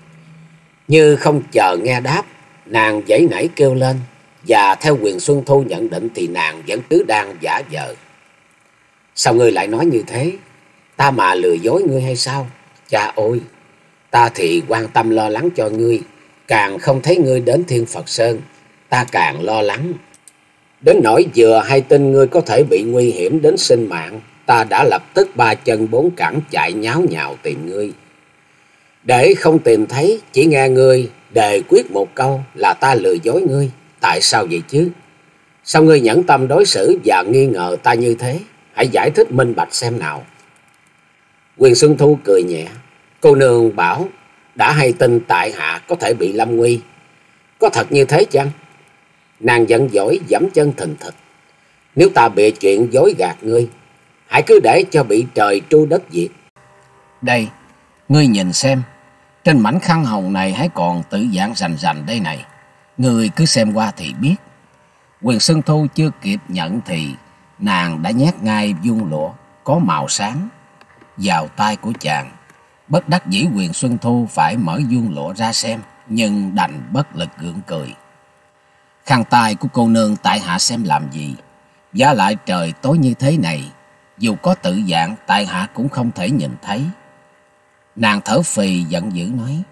Như không chờ nghe đáp, nàng giãy nảy kêu lên, và theo Quyền Xuân Thu nhận định thì nàng vẫn cứ đang giả vờ. Sao ngươi lại nói như thế? Ta mà lừa dối ngươi hay sao? Cha ôi, ta thì quan tâm lo lắng cho ngươi, càng không thấy ngươi đến Thiên Phật Sơn. ta càng lo lắng. Đến nỗi vừa hay tin ngươi có thể bị nguy hiểm đến sinh mạng, ta đã lập tức ba chân bốn cẳng chạy nháo nhào tìm ngươi. Để không tìm thấy, chỉ nghe ngươi đề quyết một câu là ta lừa dối ngươi. Tại sao vậy chứ? Sao ngươi nhẫn tâm đối xử và nghi ngờ ta như thế? Hãy giải thích minh bạch xem nào. Quyền Xuân Thu cười nhẹ. Cô nương bảo đã hay tin tại hạ có thể bị lâm nguy. Có thật như thế chăng? Nàng giận dỗi giẫm chân thình thịch. Nếu ta bịa chuyện dối gạt ngươi, hãy cứ để cho bị trời tru đất diệt. Đây, ngươi nhìn xem, trên mảnh khăn hồng này hãy còn tự dạng rành rành đây này. Ngươi cứ xem qua thì biết. Quyền Xuân Thu chưa kịp nhận thì nàng đã nhét ngay vuông lụa có màu sáng vào tay của chàng. Bất đắc dĩ Quyền Xuân Thu phải mở vuông lụa ra xem, nhưng đành bất lực gượng cười. Khăn tay của cô nương tại hạ xem làm gì? Vả lại trời tối như thế này, dù có tự dạng tại hạ cũng không thể nhìn thấy. Nàng thở phì giận dữ nói.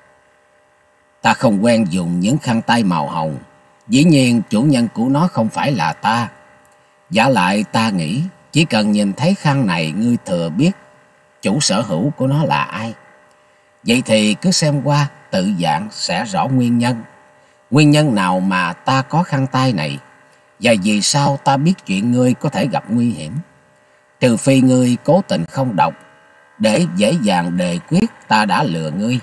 Ta không quen dùng những khăn tay màu hồng. Dĩ nhiên chủ nhân của nó không phải là ta. Vả lại ta nghĩ chỉ cần nhìn thấy khăn này ngươi thừa biết chủ sở hữu của nó là ai. Vậy thì cứ xem qua tự dạng sẽ rõ nguyên nhân. Nguyên nhân nào mà ta có khăn tay này, và vì sao ta biết chuyện ngươi có thể gặp nguy hiểm. Trừ phi ngươi cố tình không đọc, để dễ dàng đề quyết ta đã lừa ngươi.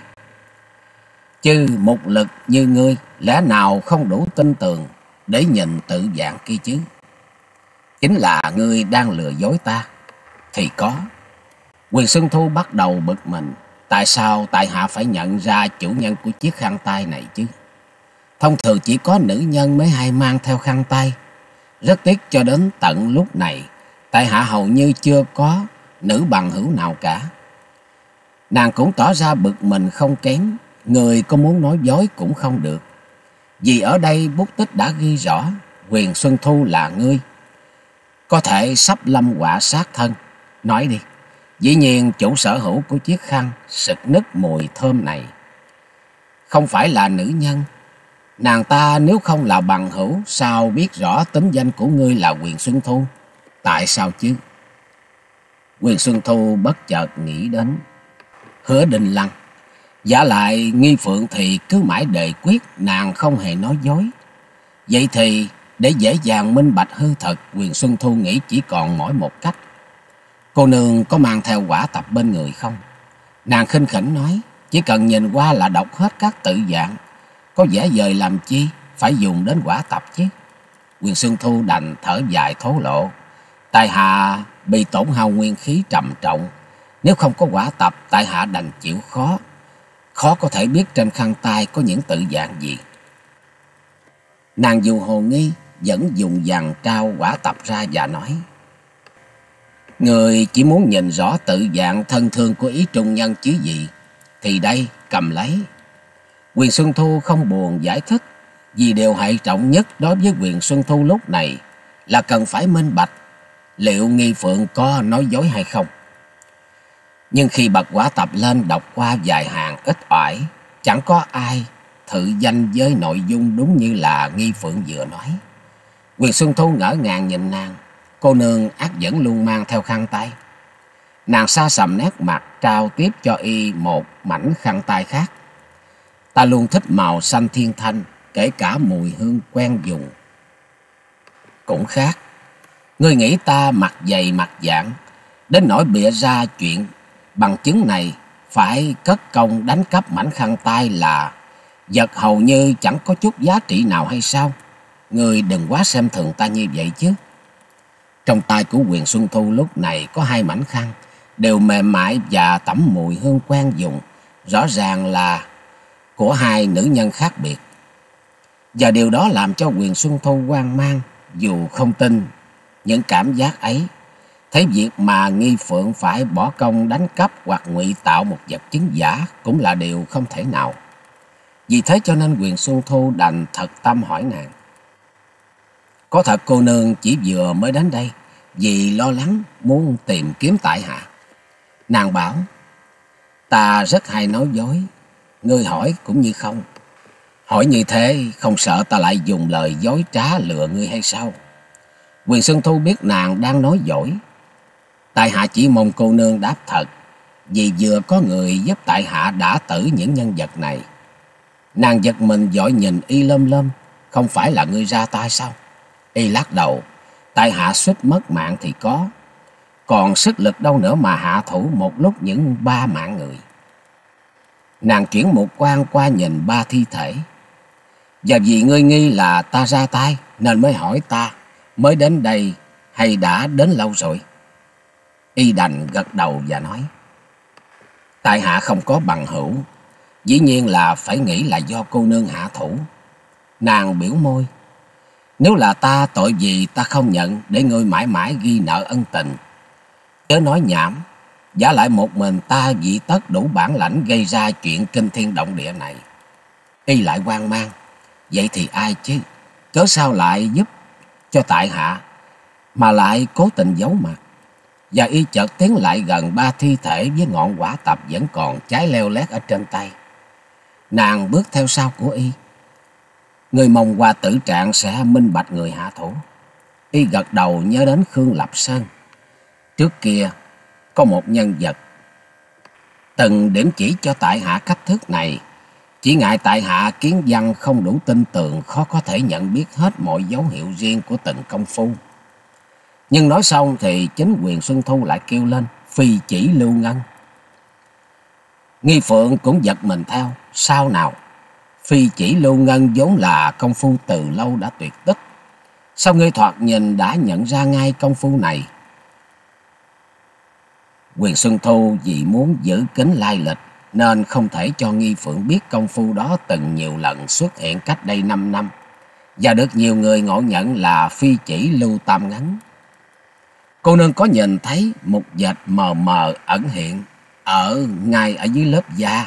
Chứ một lực như ngươi lẽ nào không đủ tin tưởng để nhìn tự dạng kia chứ? Chính là ngươi đang lừa dối ta. Thì có. Quyền Xuân Thu bắt đầu bực mình. Tại sao tại hạ phải nhận ra chủ nhân của chiếc khăn tay này chứ? Thông thường chỉ có nữ nhân mới hay mang theo khăn tay. Rất tiếc cho đến tận lúc này, tại hạ hầu như chưa có nữ bằng hữu nào cả. Nàng cũng tỏ ra bực mình không kém. Người có muốn nói dối cũng không được. Vì ở đây bút tích đã ghi rõ Quyền Xuân Thu là ngươi. Có thể sắp lâm họa sát thân. Nói đi. Dĩ nhiên chủ sở hữu của chiếc khăn sực nức mùi thơm này không phải là nữ nhân. Nàng ta nếu không là bằng hữu, sao biết rõ tính danh của ngươi là Quyền Xuân Thu? Tại sao chứ? Quyền Xuân Thu bất chợt nghĩ đến Hứa Đình Lăng. Vả lại Nghi Phượng thì cứ mãi đề quyết nàng không hề nói dối. Vậy thì để dễ dàng minh bạch hư thật, Quyền Xuân Thu nghĩ chỉ còn mỗi một cách. Cô nương có mang theo quả tập bên người không? Nàng khinh khỉnh nói. Chỉ cần nhìn qua là đọc hết các tự dạng. Có vẻ vời làm chi phải dùng đến quả tập chứ? Quyền Xuân Thu đành thở dài thố lộ. Tại hạ bị tổn hao nguyên khí trầm trọng. Nếu không có quả tập, tại hạ đành chịu khó. Khó có thể biết trên khăn tay có những tự dạng gì. Nàng dù hồ nghi, vẫn dùng dằn trao quả tập ra và nói. Người chỉ muốn nhìn rõ tự dạng thân thương của ý trung nhân chứ gì. Thì đây, cầm lấy. Quyền Xuân Thu không buồn giải thích. Vì điều hệ trọng nhất đối với Quyền Xuân Thu lúc này là cần phải minh bạch liệu Nghi Phượng có nói dối hay không. Nhưng khi bật quả tập lên đọc qua vài hàng ít ỏi, chẳng có ai thự danh với nội dung đúng như là Nghi Phượng vừa nói. Quyền Xuân Thu ngỡ ngàng nhìn nàng. Cô nương ắt vẫn luôn mang theo khăn tay. Nàng xa sầm nét mặt trao tiếp cho y một mảnh khăn tay khác. Ta luôn thích màu xanh thiên thanh, kể cả mùi hương quen dùng cũng khác. Ngươi nghĩ ta mặt dày mặt dạng, đến nỗi bịa ra chuyện bằng chứng này phải cất công đánh cắp mảnh khăn tay là vật hầu như chẳng có chút giá trị nào hay sao? Ngươi đừng quá xem thường ta như vậy chứ. Trong tay của Quyền Xuân Thu lúc này có hai mảnh khăn, đều mềm mại và tẩm mùi hương quen dùng, rõ ràng là của hai nữ nhân khác biệt. Và điều đó làm cho Quyền Xuân Thu hoang mang, dù không tin những cảm giác ấy. Thấy việc mà Nghi Phượng phải bỏ công đánh cắp hoặc ngụy tạo một vật chứng giả cũng là điều không thể nào. Vì thế cho nên Quyền Xuân Thu đành thật tâm hỏi nàng. Có thật cô nương chỉ vừa mới đến đây vì lo lắng muốn tìm kiếm tại hạ? Nàng bảo. Ta rất hay nói dối. Ngươi hỏi cũng như không. Hỏi như thế không sợ ta lại dùng lời dối trá lừa ngươi hay sao? Quyền Xuân Thu biết nàng đang nói dối. Tại hạ chỉ mong cô nương đáp thật, vì vừa có người giúp tại hạ đã tử những nhân vật này. Nàng giật mình vội nhìn y lơm lơm. Không phải là ngươi ra tay sao? Y lắc đầu. Tại hạ suýt mất mạng thì có, còn sức lực đâu nữa mà hạ thủ một lúc những ba mạng người. Nàng chuyển một quan qua nhìn ba thi thể. Và vì ngươi nghi là ta ra tay nên mới hỏi ta mới đến đây hay đã đến lâu rồi? Y đành gật đầu và nói: tại hạ không có bằng hữu, dĩ nhiên là phải nghĩ là do cô nương hạ thủ. Nàng biểu môi: nếu là ta, tội gì ta không nhận để ngươi mãi mãi ghi nợ ân tình. Chớ nói nhảm, giả lại một mình ta vị tất đủ bản lãnh gây ra chuyện kinh thiên động địa này. Y lại hoang mang: vậy thì ai chứ? Cớ sao lại giúp cho tại hạ mà lại cố tình giấu mặt? Và y chợt tiến lại gần ba thi thể với ngọn quả tập vẫn còn cháy leo lét ở trên tay. Nàng bước theo sau của y. Người mong qua tử trạng sẽ minh bạch người hạ thủ. Y gật đầu nhớ đến Khương Lập Sơn. Trước kia có một nhân vật từng điểm chỉ cho tại hạ cách thức này. Chỉ ngại tại hạ kiến văn không đủ tin tưởng, khó có thể nhận biết hết mọi dấu hiệu riêng của từng công phu. Nhưng nói xong thì chính Quyền Xuân Thu lại kêu lên: phi chỉ Lưu Ngân. Nghi Phượng cũng giật mình theo. Sao nào? Phi chỉ Lưu Ngân vốn là công phu từ lâu đã tuyệt tích, sao ngươi thoạt nhìn đã nhận ra ngay công phu này? Quyền Xuân Thu vì muốn giữ kín lai lịch nên không thể cho Nghi Phượng biết công phu đó từng nhiều lần xuất hiện cách đây năm năm và được nhiều người ngộ nhận là phi chỉ Lưu Tam Ngấn. Cô nương có nhìn thấy một vệt mờ mờ ẩn hiện ở ngay ở dưới lớp da,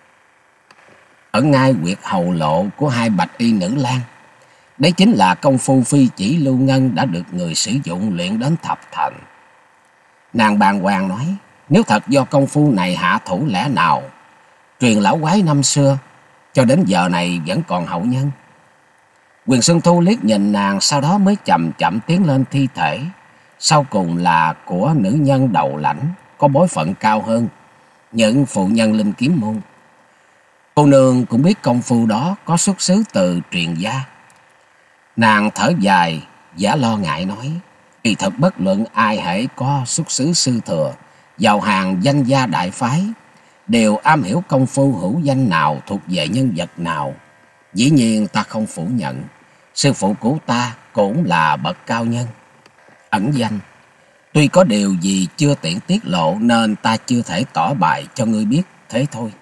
ở ngay huyệt hầu lộ của hai bạch y nữ lang. Đấy chính là công phu phi chỉ Lưu Ngân đã được người sử dụng luyện đến thập thành. Nàng bàng hoàng nói: nếu thật do công phu này hạ thủ, lẽ nào truyền lão quái năm xưa cho đến giờ này vẫn còn hậu nhân? Quyền Xuân Thu liếc nhìn nàng, sau đó mới chậm chậm tiến lên thi thể. Sau cùng là của nữ nhân đầu lãnh, có bối phận cao hơn những phụ nhân linh kiếm môn. Cô nương cũng biết công phu đó có xuất xứ từ truyền gia. Nàng thở dài, giả lo ngại nói: kỳ thật bất luận ai hễ có xuất xứ sư thừa vào hàng danh gia đại phái, đều am hiểu công phu hữu danh nào thuộc về nhân vật nào. Dĩ nhiên ta không phủ nhận, sư phụ của ta cũng là bậc cao nhân ẩn danh. Tuy có điều gì chưa tiện tiết lộ nên ta chưa thể tỏ bài cho ngươi biết, thế thôi.